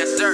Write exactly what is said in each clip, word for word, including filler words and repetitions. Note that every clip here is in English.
Yes, sir.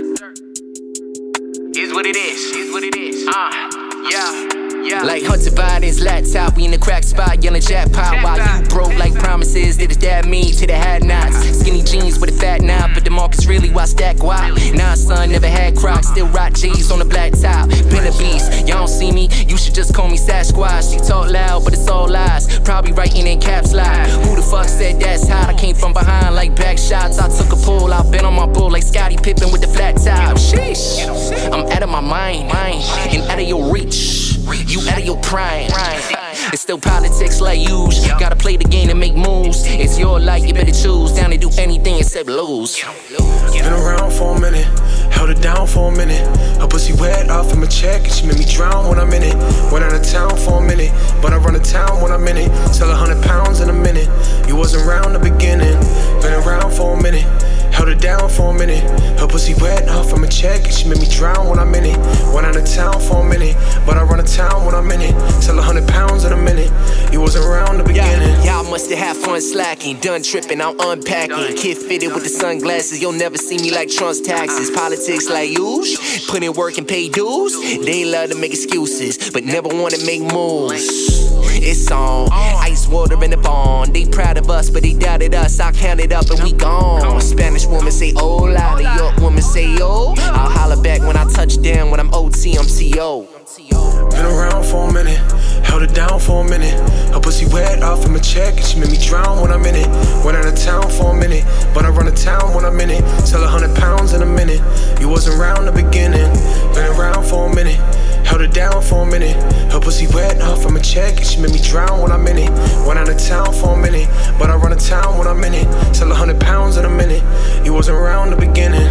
Is what it is. Is what it is. Ah, uh, yeah. Yeah. Like Hunter Biden's laptop, we in the crack spot, yelling jackpot. While you broke like promises, did his dad mean to the had nots. Skinny jeans with a fat knob, but the market's really why stack guap. Nah, son, never had Crocs, still rock G's on the black top. Been a beast, y'all don't see me, you should just call me Sasquatch. She talk loud, but it's all lies, probably writing in caps lock. Who the fuck said that's hot? I came from behind like backshots. I took a pull, I've been on my bull like Scottie Pippen with the flat top. Sheesh, I'm out of my mind, mind, and out of your reach. You out of your prime. It's still politics like ushe. Gotta play the game and make moves. It's your life, you better choose. Down to do anything except lose. Been around for a minute, held it down for a minute. Her pussy wet off in my check and she made me drown when I'm in it. Went out of town for a minute, but I run to town when I'm in it. Sell a hundred pounds in a minute. You wasn't around the beginning. Been around for a minute, held it down for a minute. Her pussy wet off in my check and she made me drown when I'm in it. Went out of town for a minute, but I run to town when I'm in it. Sell a hundred pounds in a minute. You wasn't around the beginning. Y'all must have had fun slacking. Done tripping, I'm unpacking. Kid fitted with the sunglasses. You'll never see me like Trump's taxes. Politics like ushe. Put in work and pay dues. They love to make excuses, but never want to make moves. It's on. Ice water in the bond. They proud of us, but they doubted us. I counted up and we gone. Spanish woman say hola. New York woman say yo. I'll holler back when I touch down. When I'm O T, I'm T O. Been around for a minute, held it down for a minute. Her pussy wet off in my check and she made me drown when I'm in it. Went out of town for a minute, but I run to town when I'm in it. Sell a hundred pounds in a minute. You wasn't around the beginning. Been around for a minute, held it down for a minute. Her pussy wet off in my check and she made me drown when I'm in it. Went out of town for a minute, but I run to town when I'm in it. Sell a hundred pounds in a minute. You wasn't around the beginning.